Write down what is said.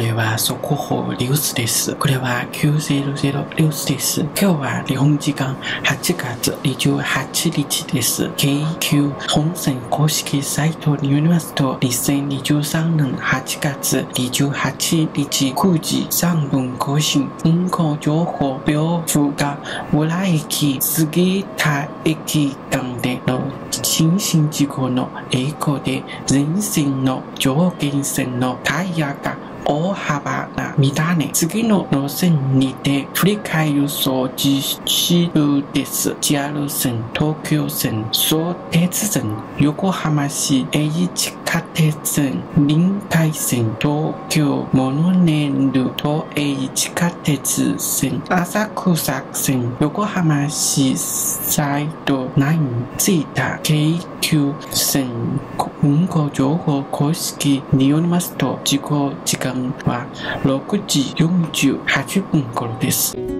れは速報ニュースです。これは900ニュースです。今日は日本時間8月28日です。京急本線公式サイトによりますと、2023年8月28日9時3分更新、運行情報表符が浦駅杉田駅間での人身事故の影響で全線の上下線のタイヤが大幅な乱れ、次の路線にて振り替え輸送実施中です。JR 線、東京線、相鉄線、横浜市営地下鉄線、臨海線、東京モノレール都営地下鉄線、浅草線、横浜市サイド9着いた京急線運行情報公式によりますと、事故時間は6時48分頃です。